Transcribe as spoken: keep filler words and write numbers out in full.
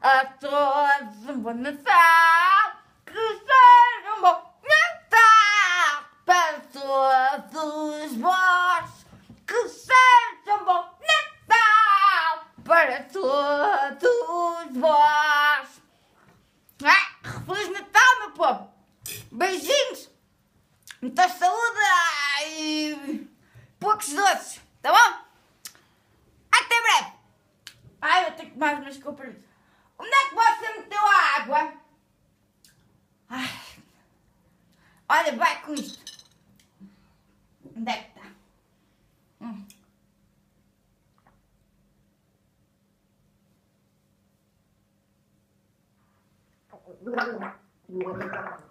a todos um bom Natal, que seja um bom Natal para todos vós, que seja um bom Natal para todos vós. Ah, Feliz Natal, meu povo! Beijinhos! Muita saúde e poucos doces, tá bom? Até breve! Ai, eu tenho que mais umas compras. Onde é que você meteu a água? Ai. Olha, vai com isto. Onde é que está? Hum.